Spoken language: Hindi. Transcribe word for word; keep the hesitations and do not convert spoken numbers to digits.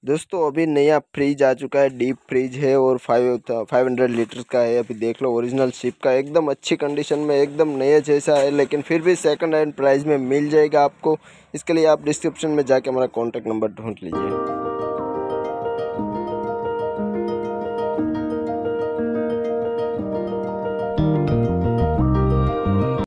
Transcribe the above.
दोस्तों अभी नया फ्रिज आ चुका है, डीप फ्रिज है और फाइव फाइव हंड्रेड लीटर का है। अभी देख लो, ओरिजिनल शिप का एकदम अच्छी कंडीशन में, एकदम नए जैसा है, लेकिन फिर भी सेकंड हैंड प्राइस में मिल जाएगा आपको। इसके लिए आप डिस्क्रिप्शन में जाके हमारा कॉन्टैक्ट नंबर ढूंढ लीजिए।